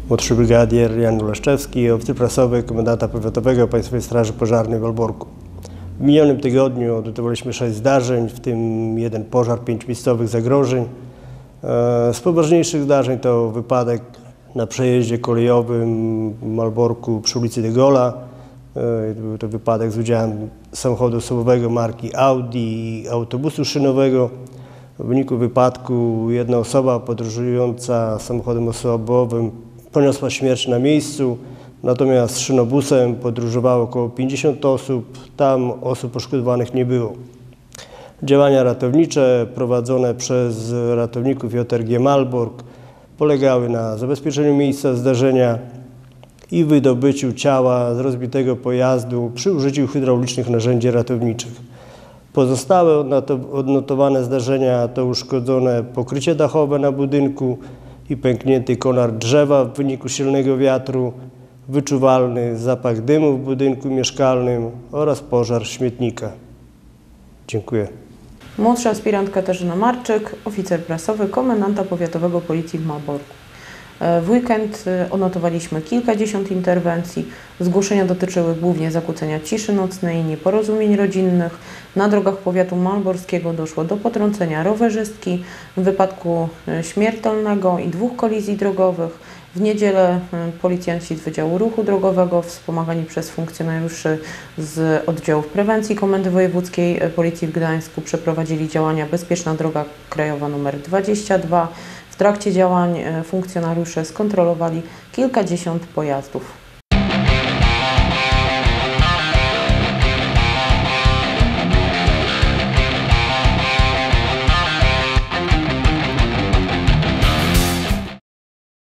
Młodszy brygadier Jan Ulaszczewski, oficer prasowy komendanta powiatowego Państwowej Straży Pożarnej w Malborku. W minionym tygodniu odnotowaliśmy 6 zdarzeń, w tym 1 pożar, 5 miejscowych zagrożeń. Z poważniejszych zdarzeń to wypadek na przejeździe kolejowym w Malborku przy ulicy De Gaulle'a. Był to wypadek z udziałem samochodu osobowego marki Audi i autobusu szynowego. W wyniku wypadku jedna osoba podróżująca samochodem osobowym poniosła śmierć na miejscu, natomiast szynobusem podróżowało około 50 osób, tam osób poszkodowanych nie było. Działania ratownicze prowadzone przez ratowników JRG Malbork polegały na zabezpieczeniu miejsca zdarzenia i wydobyciu ciała z rozbitego pojazdu przy użyciu hydraulicznych narzędzi ratowniczych. Pozostałe odnotowane zdarzenia to uszkodzone pokrycie dachowe na budynku i pęknięty konar drzewa w wyniku silnego wiatru, wyczuwalny zapach dymu w budynku mieszkalnym oraz pożar śmietnika. Dziękuję. Młodsza aspirant Katarzyna Marczyk, oficer prasowy komendanta powiatowego Policji w Malborku. W weekend odnotowaliśmy kilkadziesiąt interwencji. Zgłoszenia dotyczyły głównie zakłócenia ciszy nocnej, nieporozumień rodzinnych. Na drogach powiatu malborskiego doszło do potrącenia rowerzystki, wypadku śmiertelnego i 2 kolizji drogowych. W niedzielę policjanci z Wydziału Ruchu Drogowego, wspomagani przez funkcjonariuszy z oddziałów prewencji Komendy Wojewódzkiej Policji w Gdańsku, przeprowadzili działania Bezpieczna Droga Krajowa nr 22. W trakcie działań funkcjonariusze skontrolowali kilkadziesiąt pojazdów.